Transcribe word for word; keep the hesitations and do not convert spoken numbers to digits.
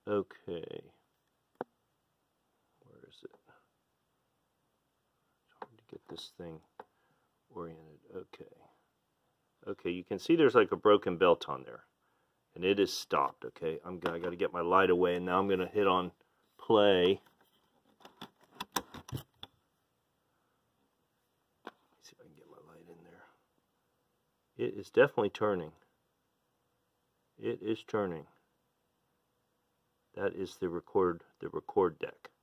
Okay. Where is it? Trying to get this thing oriented. Okay. Okay, you can see there's like a broken belt on there. And it is stopped, okay? I'm I got to get my light away, and now I'm going to hit on play. Let's see if I can get my light in there. It is definitely turning. It is turning. That is the record the record deck.